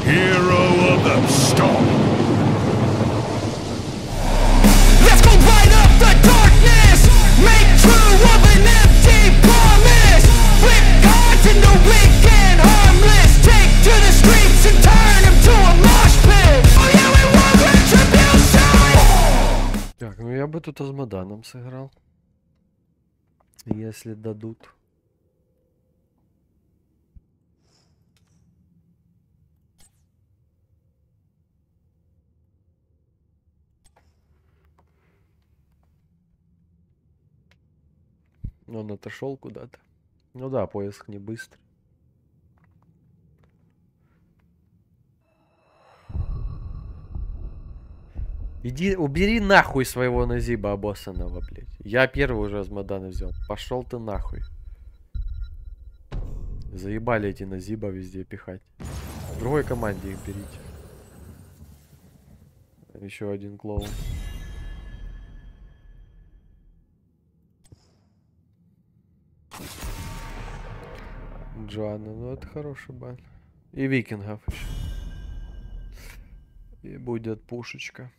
Hero of the storm. Let's go right up the darkness. Make true of an empty promise. Flip cards in the weak and harmless. Take to the streets and turn them to a mosh pit. Oh yeah, we want retribution. Так, ну я бы тут Азмоданом сыграл. Если дадут. Он отошел куда-то. Ну да, поиск не быстрый. Иди, убери нахуй своего Назиба обоссанного, блядь. Я первый уже Азмодана взял. Пошел ты нахуй. Заебали эти Назиба везде пихать. В другой команде их берите. Еще один клоун. Джоанна, ну это хороший бан. И викингов еще. И будет пушечка.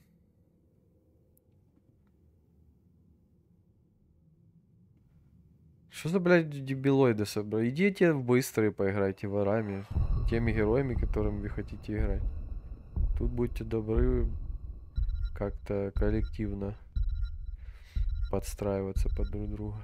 Что за, блядь, дебилоиды собрали? Идите в быстрые поиграйте ворами. Теми героями, которыми вы хотите играть. Тут будьте добры как-то коллективно подстраиваться под друг друга.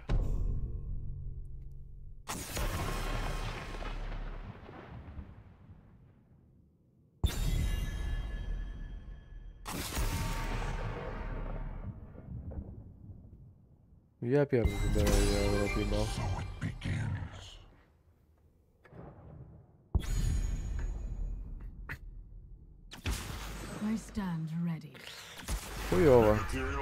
Я первый забираю, я в рот ебал. I stand ready. Хуёво.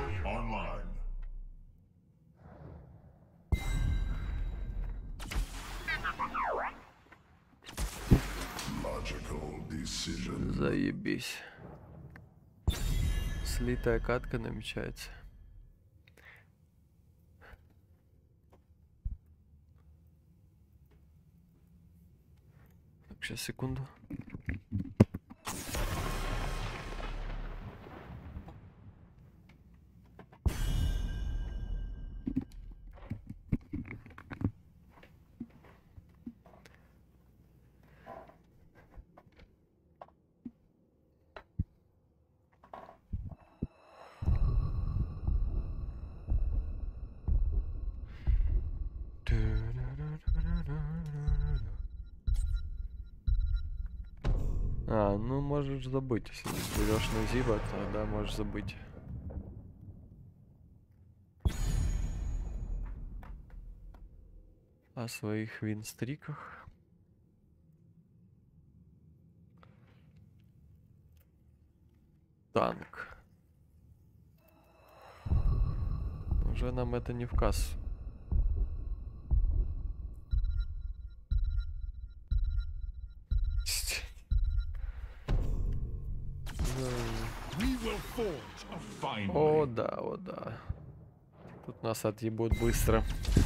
Заебись. Слитая катка намечается. Так, сейчас, секунду. А, ну можешь забыть, если берешь на Зиба, тогда можешь забыть. О своих винстриках. Танк. Уже нам это не в кассу. О да, о да. Тут нас отъебут быстро.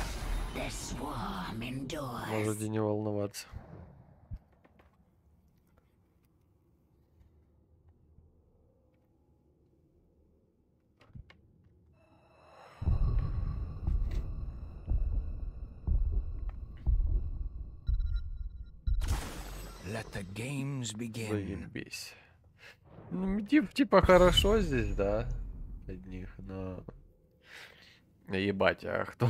Можете не волноваться. Let the games begin. Заебись. Ну, типа хорошо здесь, да? Одних, но... Ебать, а кто?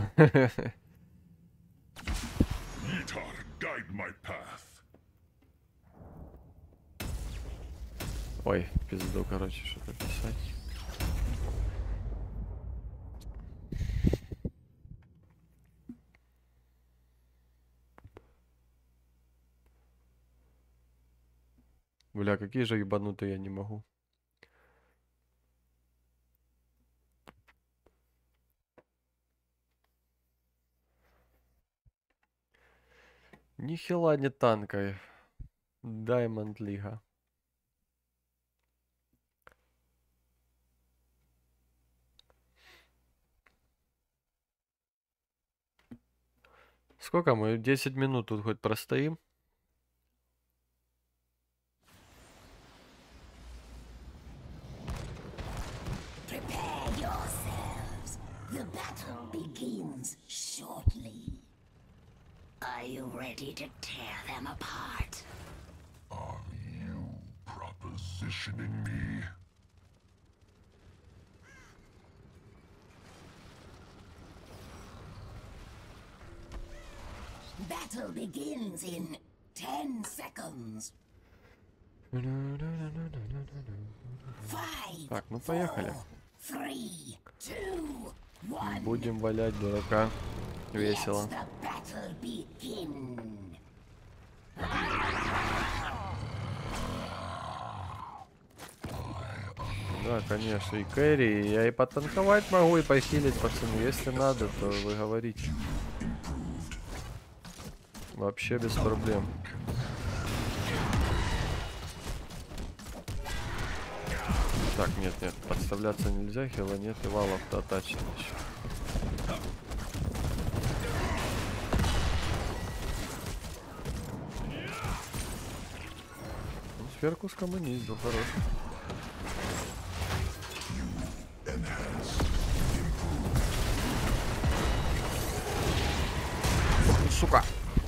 Ой, пизду, короче, что-то писать. Бля, какие же ебанутые, я не могу. Ни хела не танкой. Даймонд Лига. Сколько мы? 10 минут тут хоть простоим? ready to tear them apart. Are you propositioning me? Battle begins in 10 seconds. 5, Так, ну поехали. 3, 2, 1. Будем валять дурака. Весело. Let the battle begin. Да, конечно, и кэрри. Я и потанковать могу, и похилить, пацаны. Если надо, то вы говорите. Вообще без проблем. Так, нет, подставляться нельзя, хила нет, и вал автоатачен еще. Ну, сферку скоммунизм, хорош. Сука!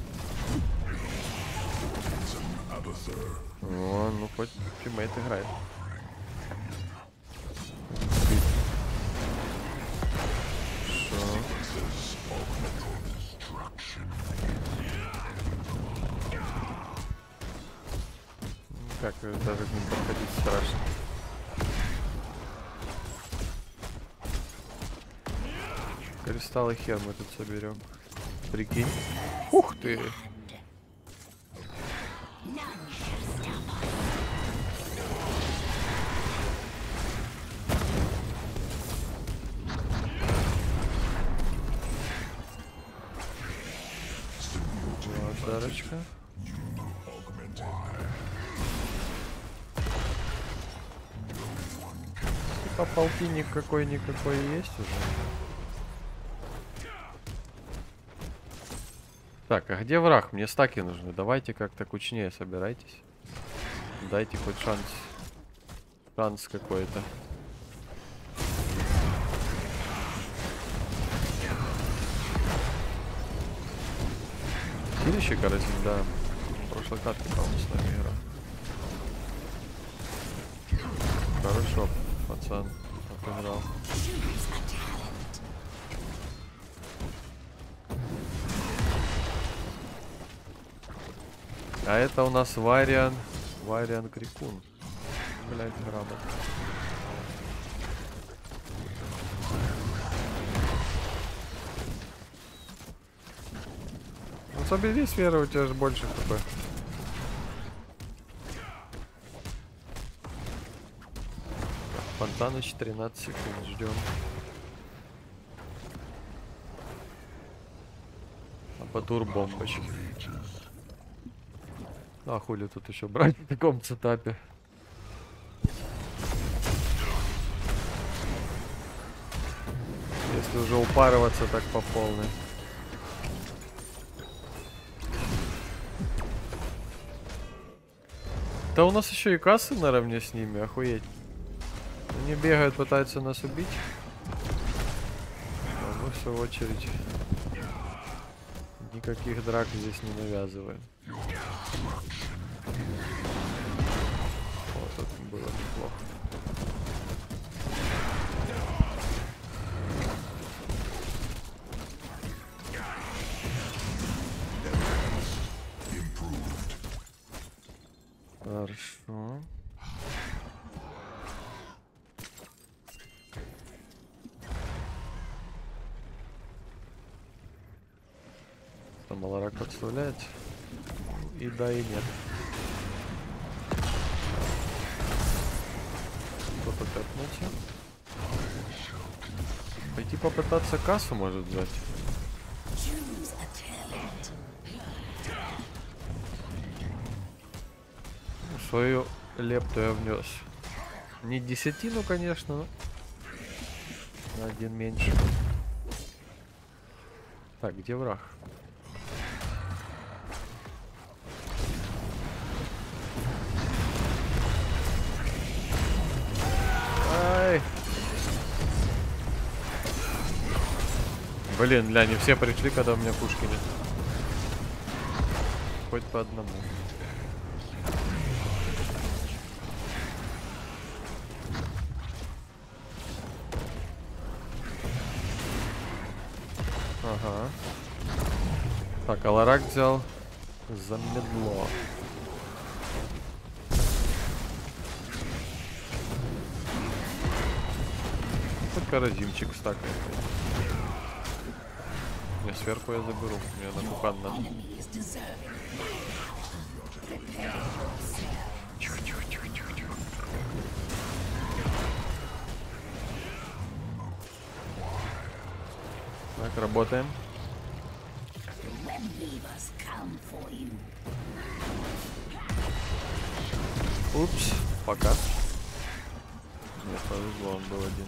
О, ну хоть тиммейт играет. Как даже к ним подходить страшно. Кристаллы хер мы тут соберем. Прикинь. Ух ты! Дарочка. Типа полтинник какой-никакой есть уже. Так, а где враг? Мне стаки нужны. Давайте как-то кучнее собирайтесь. Дайте хоть шанс. Шанс какой-то. Силище короче, да. В прошлой катке, по-моему, с нами играл. Хорошо, пацан, отыграл. А это у нас Вариан Крикун. Блять, грамотно. Ну собери сферу, у тебя же больше хп. Фонтаныч 13 секунд, ждем. А потур бомбочки. А хули тут еще брать в таком сетапе? Если уже упарываться так по полной. Да у нас еще и кассы наравне с ними, охуеть. Они бегают, пытаются нас убить. А мы в свою очередь никаких драк здесь не навязываем. Вот это было неплохо. Хорошо. Там Маларак подставляет. И да, и нет. Кто-то катнулся. Пойти попытаться кассу может взять. Свою лепту я внес. Не десятину, конечно, но на один меньше. Так, где враг? Ай! Блин, бля, не все пришли, когда у меня пушки нет. хоть по одному. Ага. Так, Аларак взял. Замедло. Только разимчик стакает. Не, сверху я заберу. Мне на кукан надо. Так, работаем. Упс, пока. Мне повезло, он был один.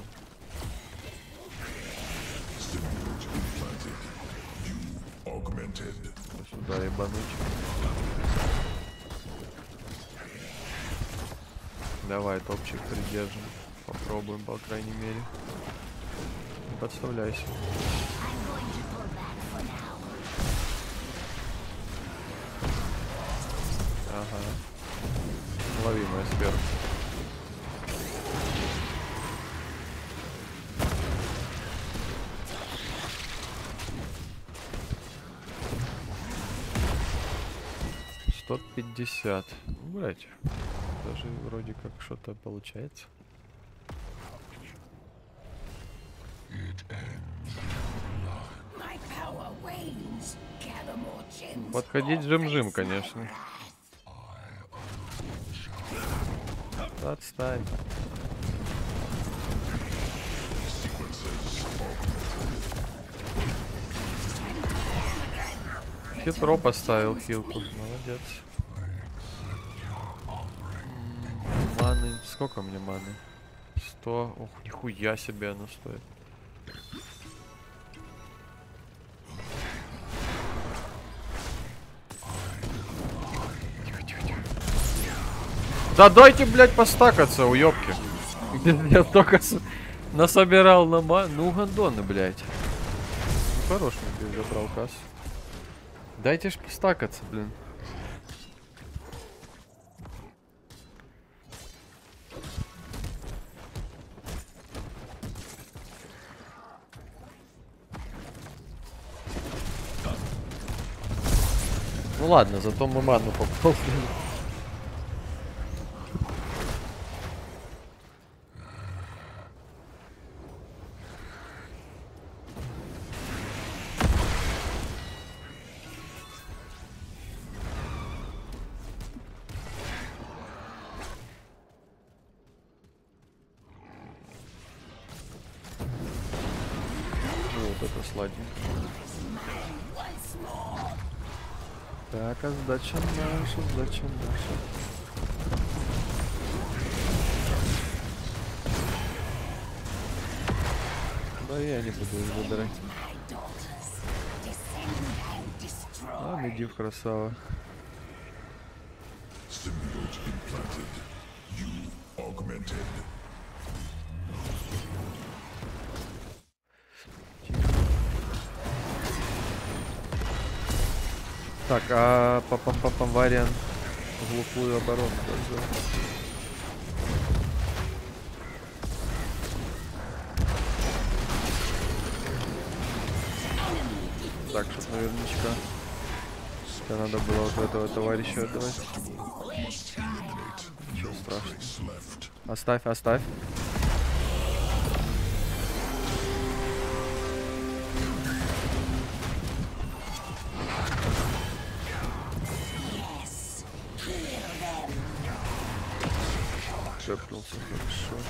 Сюда ебануть. Давай топчик придержим. Попробуем, по крайней мере. Не подставляйся. Ага. Лови мою сферу. $150. Блять. Даже вроде как что-то получается. Подходить жим-жим, конечно. Отстань. Хитро поставил хилку. Молодец. Маны. Сколько мне маны? 100. Ох, нихуя себе оно стоит. Да дайте, блядь, постакаться, уёбки. Я только насобирал на ну гандоны, блядь. Хорош, мне забрал кассу. Дайте ж постакаться, блин. Ну ладно, зато мы ману пополнили. Вот это сладенько. Так, а сдача наша, сдача наша. Да я не буду их забирать. А, Медив красава. Так, а папам вариант глухую оборону тоже. Так, что наверняка. Это надо было вот этого товарища отдавать. Ничего страшного. Оставь, оставь. Шепнулся хорошо.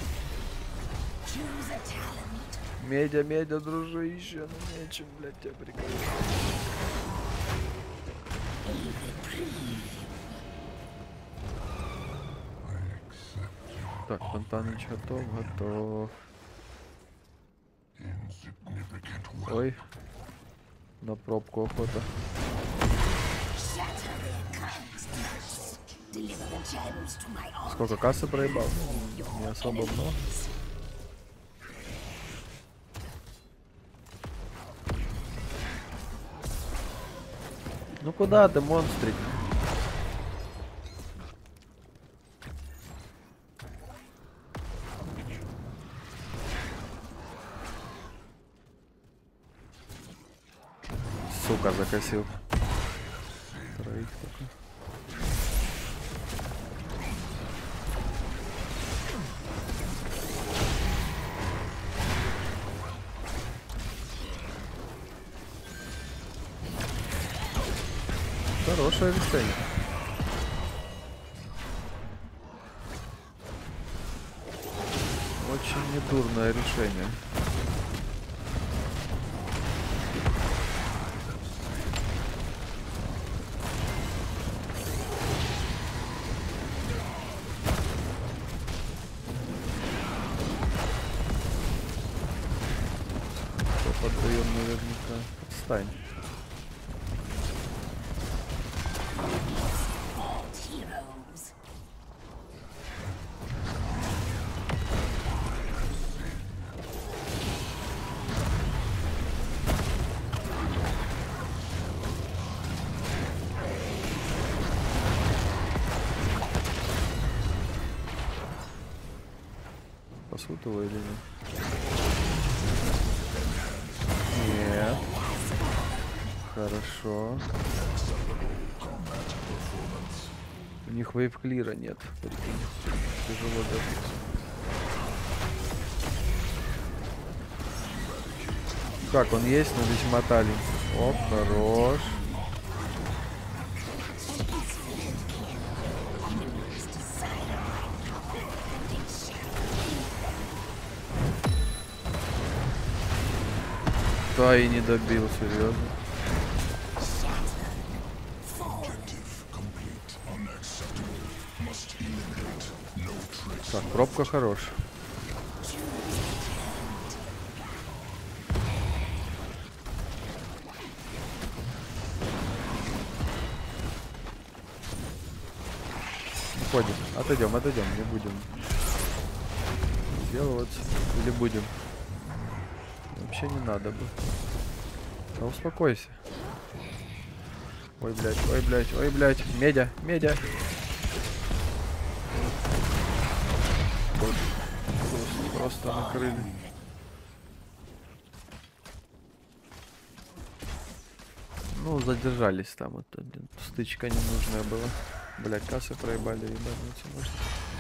Медя, медя, дружище, ну нечем, блядь, тебя прикрыть. Так, Фонтаныч готов, готов. Ой, на пробку охота. Сколько кассы проебал? Не особо много. Ну куда ты, монстрик? Сука, закосил. Троих только. Хорошее решение. Очень недурное решение. Поддаем наверняка. Отстань. Heroes. Спасут его или нет? Нет. Хорошо. У них вейв-клира нет. Прикинь. Тяжело добиться. Как, он есть, но весьма маленький. Оп, хорош. Да, и не добил, серьезно. Так, пробка хорош. Уходим. Отойдем, не будем делаться. Или будем? Вообще не надо бы. Да успокойся. Ой, блядь, ой, блядь, ой, блядь. Медя, медя. Просто накрыли. Ну, задержались там. Вот стычка ненужная была. Блядь, кассы проебали, ебануться можно.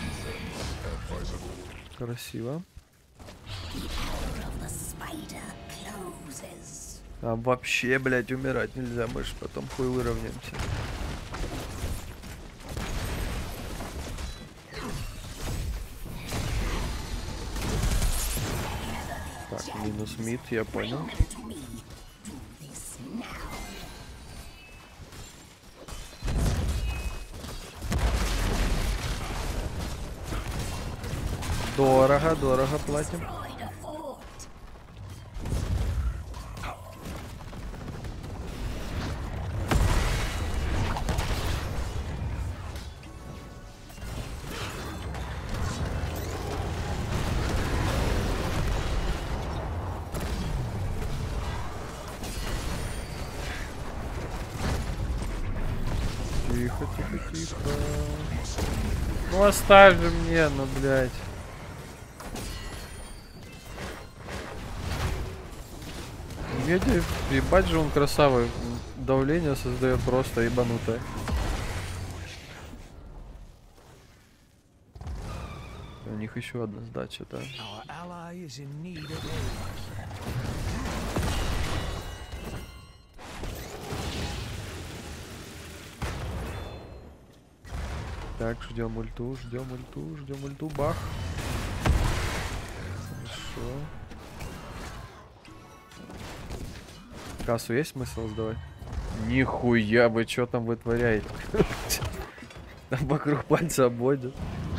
Красиво. Там вообще, блядь, умирать нельзя, мы ж потом хуй выровняемся. Так, минус мид, я понял. Дорого, дорого платим. Тихо, тихо, тихо. Ну оставь же мне, ну блядь. Меди, ебать же он красавый. Давление создает просто ебанутое. У них еще одна сдача, да. Our ally is in need of aid. Так, ждем ульту, ждем ульту, ждем ульту, бах. Хорошо. Кассу есть смысл сдавать? Нихуя, вы что там вытворяете? Там вокруг пальца обводят.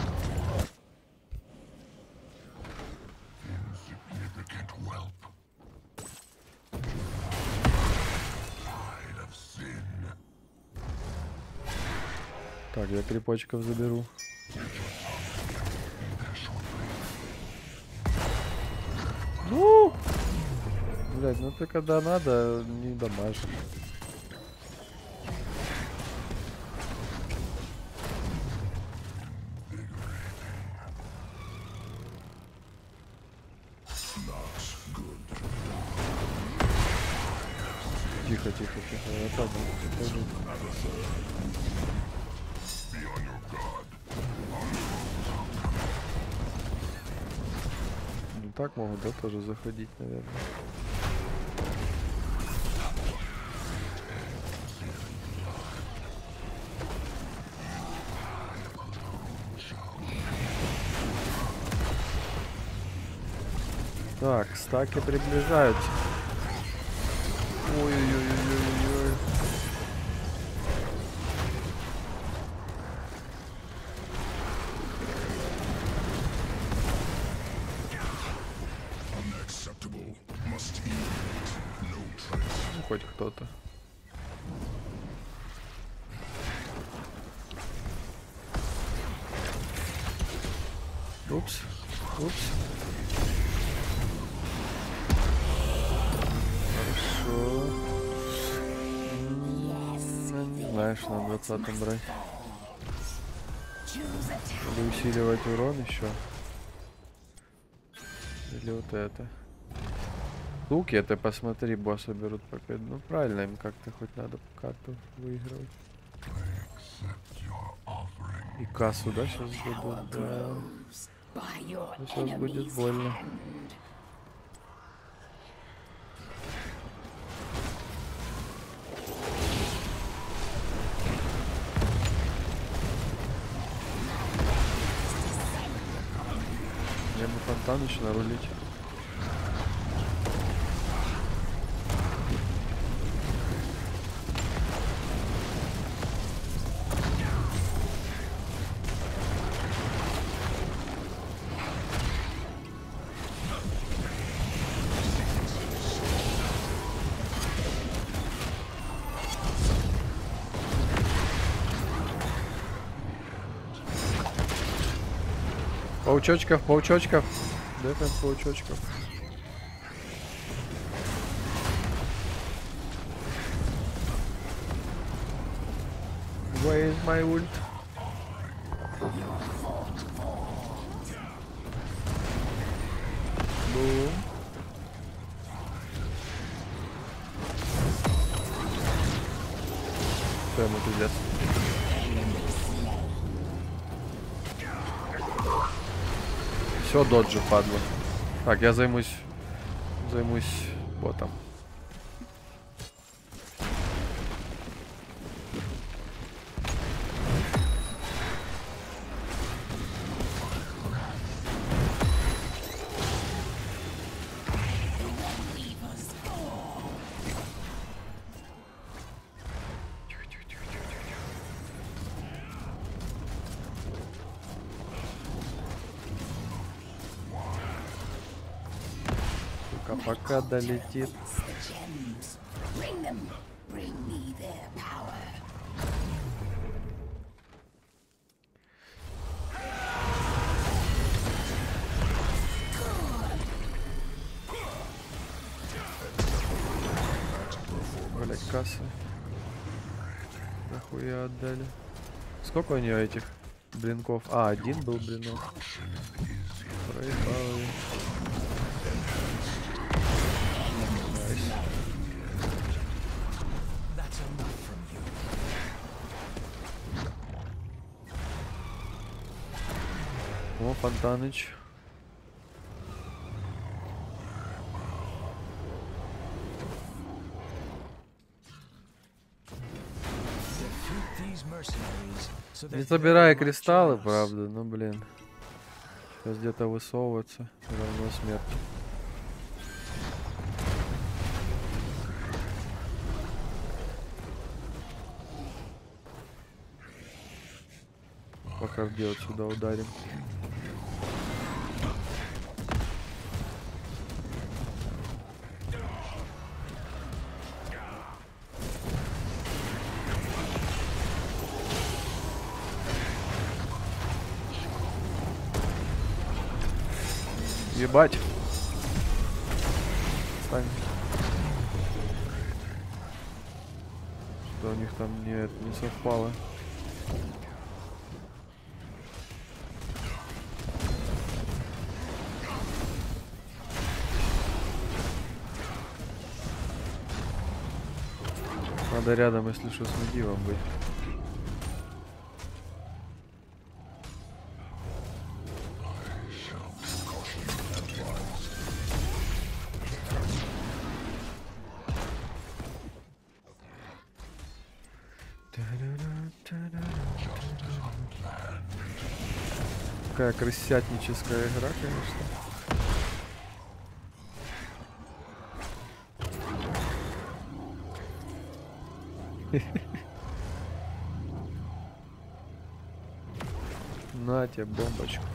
Так, я крепочков заберу. Ну, блядь, ну ты когда надо, не дамажишь. Тихо, тихо, тихо, тихо. Я так буду. Ну так могут, да, тоже заходить, наверное. Так, стаки приближаются. Ой-ой-ой-ой-ой-ой. Unacceptable. Must eat. No trace. Ну, хоть кто-то. Упс. Упс. Хорошо. Не знаю, что на 20-м брать. Choose attack. Или усиливать урон еще. Или вот это. Луки это посмотри, босса берут пока. Ну правильно, им как-то хоть надо карту выигрывать. Accept your offering. И кассу, да, сейчас будут? Да. Grows by your Сейчас будет enemy's больно. hand. Я бы Фонтаныч нарулить. Паучочков, паучочков. Да, там паучочков. Where is my ult? Boom. Что ему пиздец? Все, доджи, падла. Так, я займусь ботом. Пока долетит. The gems. Bring them. Bring me their power. Блять, касса. Нахуя отдали. Сколько у нее этих блинков? А, один был блинок. Проебал. That's enough from you. О, Фонтаныч. Defeat these mercenaries so Не that забирая they might кристаллы, join us. правда, ну блин. Сейчас где-то высовываться, равно смерти. По харде вот сюда ударим. Ебать. Стань. Что у них там нет, не совпало. Надо рядом, если что, с Медивом быть. Какая крысятническая игра, конечно. На тебе бомбочку.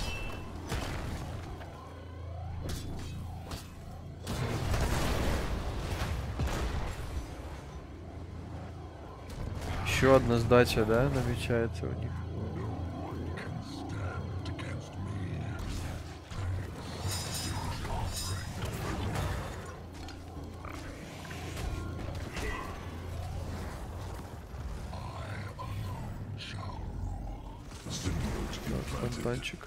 Еще одна сдача, да, намечается у них. Фонтанчик.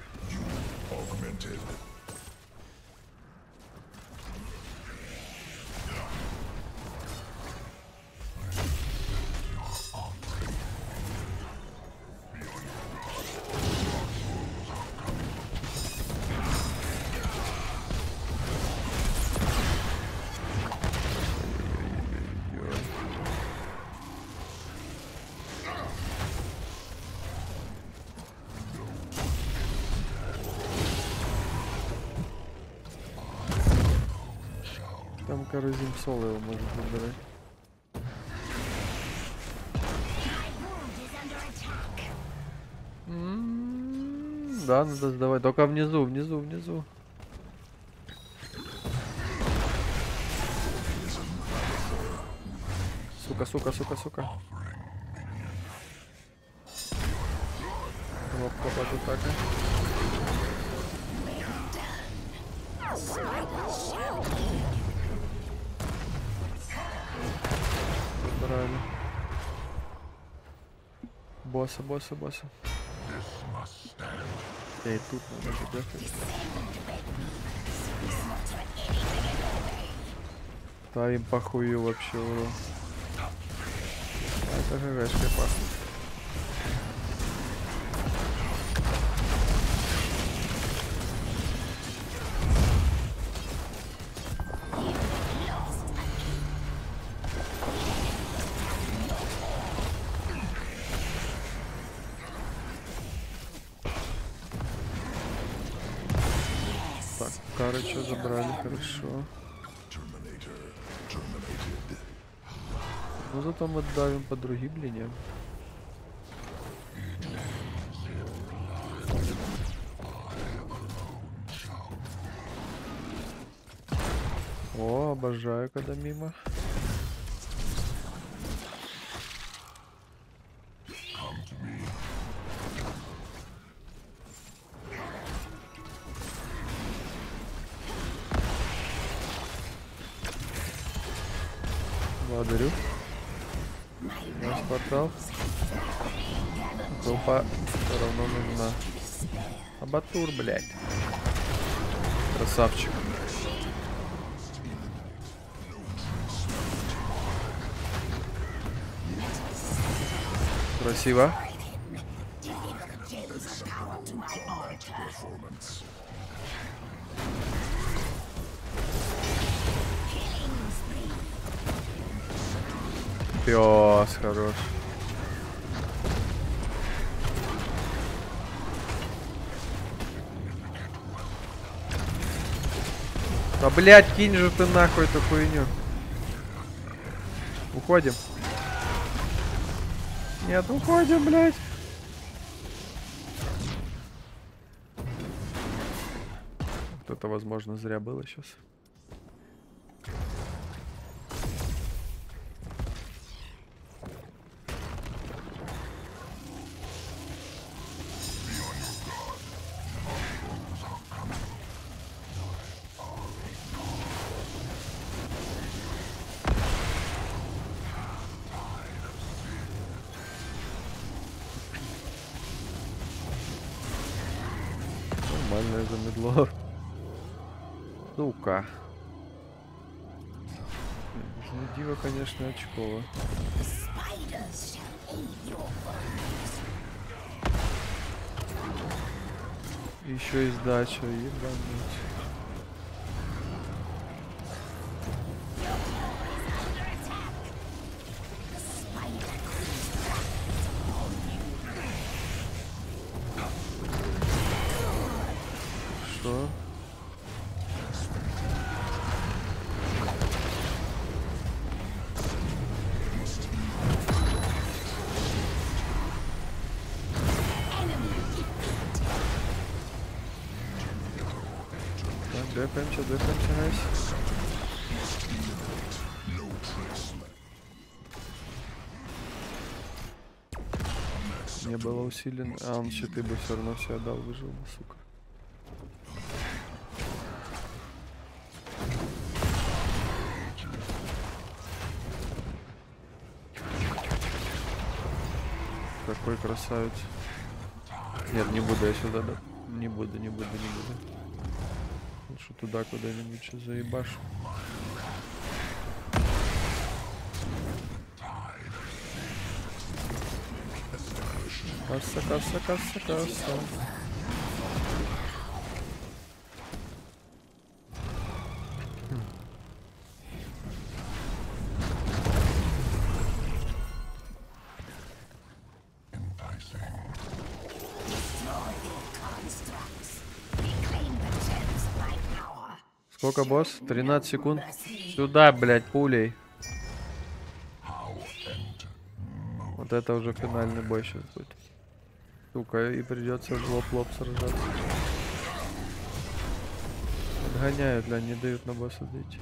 Там Каразим соло его может выбирать. Да, надо сдавать. Только внизу, внизу, внизу. Сука, сука, сука, сука. Кнопка под атакой. Забрали. Босса, босса, босса. И тут надо задефать. Да, им похую вообще урон. А это ГГшка пахнет. Так, Карыча забрали, хорошо. Ну зато мы давим по другим линиям. О, обожаю, когда мимо. Благодарю. Наш портал. Толпа все равно нужна. Абатур, блядь. Красавчик. Красиво. Пёс хорош. Да, блядь, кинь же ты нахуй эту хуйню. Уходим. Нет, уходим, блядь. Вот это, возможно, зря было сейчас. Нормальное замедло. Сука. Ну, Дива, конечно, очково. Spiders shall aid your foes. Еще и сдача, ебануть. Что? Так, депаемся, найс. Не было усилен. А он щиты бы все равно все отдал, выжил бы, сука. Какой красавец. Нет, не буду я сюда, да. Не буду. Лучше туда куда-нибудь сейчас заебашу. Касса. Сколько, босс? 13 секунд. Сюда, блядь, пулей. Вот это уже финальный бой сейчас будет. Сука, и придется в лоб-лоб сражаться. Отгоняют, бля, не дают на босса дойти.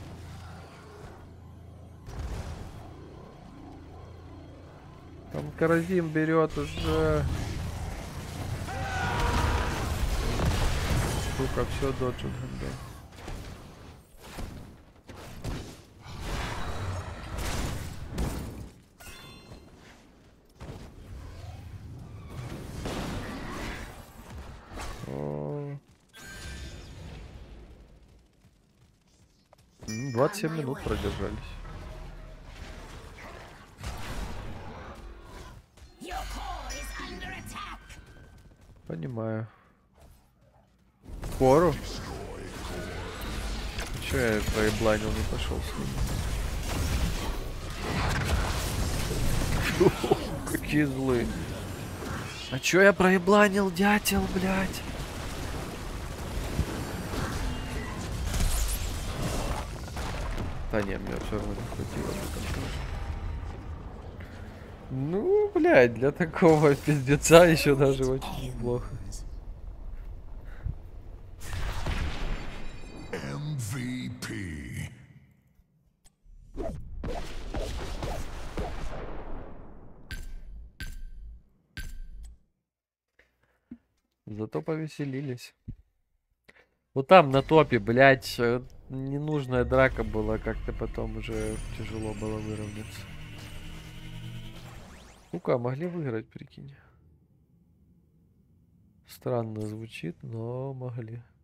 Там Каразим берет уже. Сука, все доджит, да. О. 27 минут продержались. Понимаю. Кору? Че я проебланил, не пошел с ним. Какие злые. А чё я проебланил, дятел, блядь? Да не, мне все равно не хватило. Ну, блядь, для такого пиздеца еще даже очень неплохо. MVP. Зато повеселились. Вот там на топе, блядь, ненужная драка была, как-то потом уже тяжело было выровняться. Ну-ка, могли выиграть, прикинь. Странно звучит, но могли.